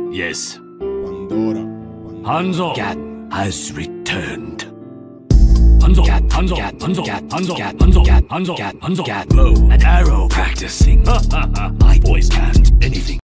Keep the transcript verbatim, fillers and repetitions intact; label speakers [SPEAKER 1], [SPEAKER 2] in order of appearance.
[SPEAKER 1] Yes.
[SPEAKER 2] Pandora.
[SPEAKER 1] Hanzo has returned. Hanzo, Hanzo, Hanzo, Hanzo, Hanzo, Hanzo, Hanzo, Hanzo, bow and arrow practicing. My boys can't anything.